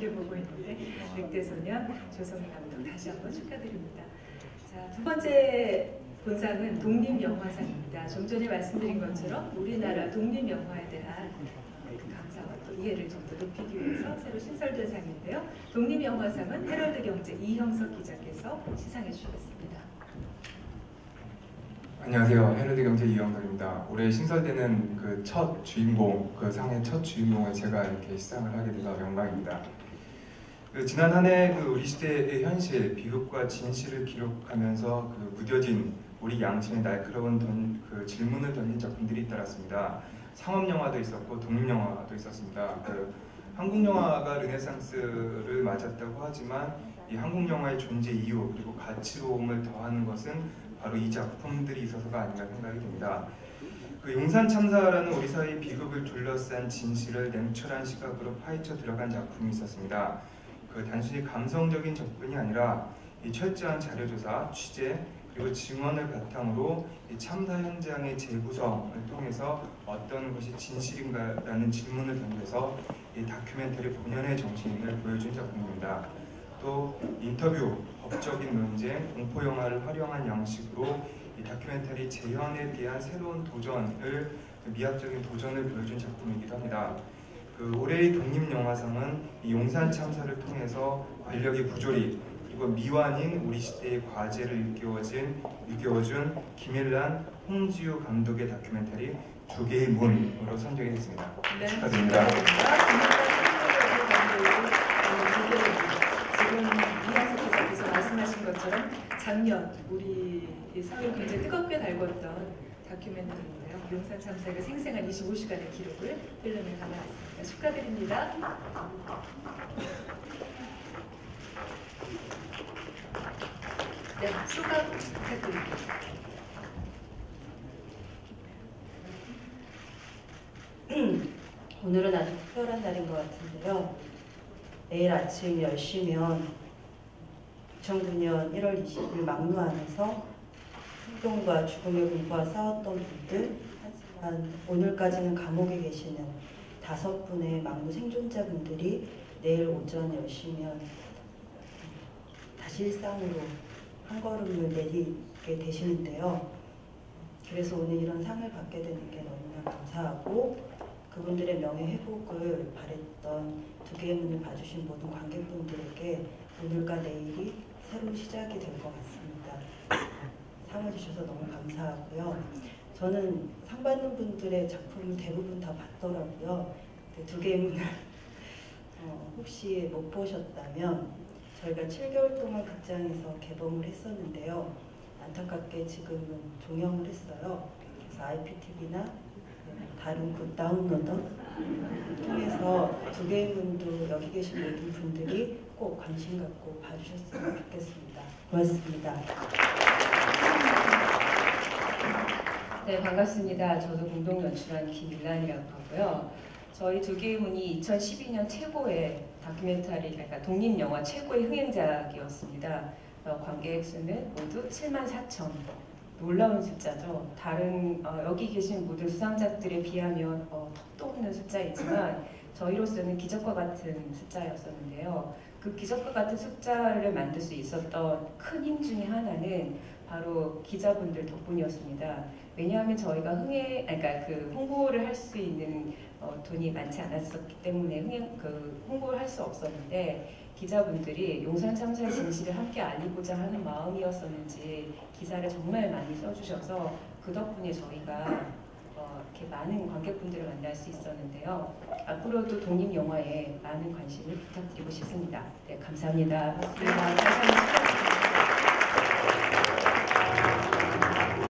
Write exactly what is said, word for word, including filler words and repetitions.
얘기를 보고 있는데 늑대소년 조성희 감독 다시 한번 축하드립니다. 자, 두 번째 본상은 독립영화상입니다. 좀 전에 말씀드린 것처럼 우리나라 독립영화에 대한 감사와 또 이해를 좀 더 높이기 위해서 새로 신설된 상인데요. 독립영화상은 헤럴드경제 이형석 기자께서 시상해 주시겠습니다. 안녕하세요. 헤럴드경제 이형석입니다. 올해 신설되는 그 첫 주인공, 그 상의 첫 주인공을 제가 이렇게 시상을 하게 돼서 영광입니다. 그 지난 한 해 그 우리 시대의 현실, 비극과 진실을 기록하면서 그 무뎌진 우리 양심의 날카로운 던, 그 질문을 던진 작품들이 잇따랐습니다. 상업영화도 있었고 독립영화도 있었습니다. 그 한국영화가 르네상스를 맞았다고 하지만 이 한국영화의 존재 이유 그리고 가치로움을 더하는 것은 바로 이 작품들이 있어서가 아닌가 생각이 듭니다. 그 용산 참사라는 우리 사회의 비극을 둘러싼 진실을 냉철한 시각으로 파헤쳐 들어간 작품이 있었습니다. 그 단순히 감성적인 접근이 아니라 이 철저한 자료조사, 취재, 그리고 증언을 바탕으로 이 참사 현장의 재구성을 통해서 어떤 것이 진실인가라는 질문을 던져서 이 다큐멘터리 본연의 정신을 보여준 작품입니다. 또 인터뷰, 법적인 논쟁, 공포영화를 활용한 양식으로 이 다큐멘터리 재현에 대한 새로운 도전을, 미학적인 도전을 보여준 작품이기도 합니다. 그 올해의 독립영화상은 이 용산 참사를 통해서 권력의 부조리, 그리고 미완인 우리 시대의 과제를 일깨워진, 일깨워준 김일란, 홍지우 감독의 다큐멘터리 두 개의 문으로 선정이 됐습니다. 네, 축하드립니다. 지금 이형석 기자께서 말씀하신 것처럼 작년 우리 사회를 굉장히 뜨겁게 달궜던 다큐멘터리인데요. 용산 참사의 생생한 이십오 시간의 기록을 필름에 담아놨습니다. 축하드립니다. 네, 소감 부탁드립니다. 오늘은 아주 특별한 날인 것 같은데요. 내일 아침 열 시면 이천구 년 일월 이십일 막루 안에서 생존과 죽음의 공포와 싸웠던 분들, 하지만 오늘까지는 감옥에 계시는 다섯 분의 막루 생존자분들이 내일 오전 열 시면 다시 일상으로 한 걸음을 내딛게 되시는데요. 그래서 오늘 이런 상을 받게 되는 게 너무나 감사하고 그분들의 명예 회복을 바랬던 두 개의 문을 봐주신 모든 관객분들에게 오늘과 내일이 새로운 시작이 될 것 같습니다. 상을 주셔서 너무 감사하고요. 저는 상 받는 분들의 작품을 대부분 다 봤더라고요. 두 개의 문을 어, 혹시 못 보셨다면 저희가 칠 개월 동안 극장에서 개봉을 했었는데요. 안타깝게 지금은 종영을 했어요. 그래서 아이피티비나 다른 그 다운로더 통해서 두 개의 문도 여기 계신 모든 분들이 꼭 관심 갖고 봐주셨으면 좋겠습니다. 고맙습니다. 네, 반갑습니다. 저도 공동 연출한 김일란이라고 하고요. 저희 두 개의 문이 이천십이 년 최고의 다큐멘터리, 그러니까 독립영화 최고의 흥행작이었습니다. 어, 관객 수는 모두 칠만 사천. 놀라운 숫자죠. 다른 어, 여기 계신 모든 수상작들에 비하면 어, 턱도 없는 숫자이지만 저희로서는 기적과 같은 숫자였었는데요. 그 기적과 같은 숫자를 만들 수 있었던 큰 힘 중에 하나는 바로 기자분들 덕분이었습니다. 왜냐하면 저희가 흥행, 그러니까 그 홍보를 할 수 있는 어, 돈이 많지 않았었기 때문에 흥행, 그 홍보를 할 수 없었는데 기자분들이 용산 참사의 진실을 함께 알리고자 하는 마음이었었는지 기사를 정말 많이 써주셔서 그 덕분에 저희가 어, 이렇게 많은 관객분들을 만날 수 있었는데요. 앞으로도 독립영화에 많은 관심을 부탁드리고 싶습니다. 네, 감사합니다. 고맙습니다. 다시 한번 축하드립니다.